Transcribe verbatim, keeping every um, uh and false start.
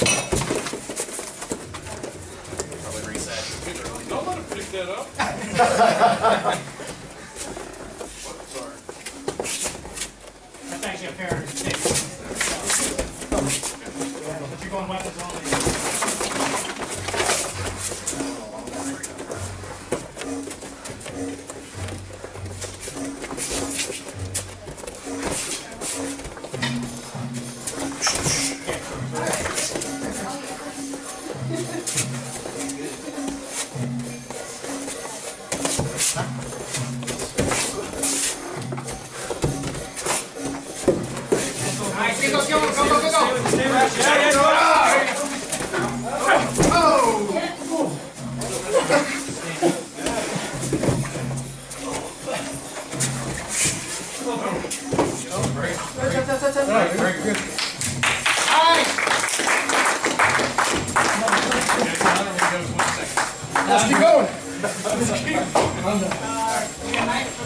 Probably reset. Don't let him pick that up. What? Sorry. That's actually a fair mistake. But you're going weapons only. Go, go, go, go, go, go! Stay right. Yeah, yeah, go! Oh! Very good. Let's keep going.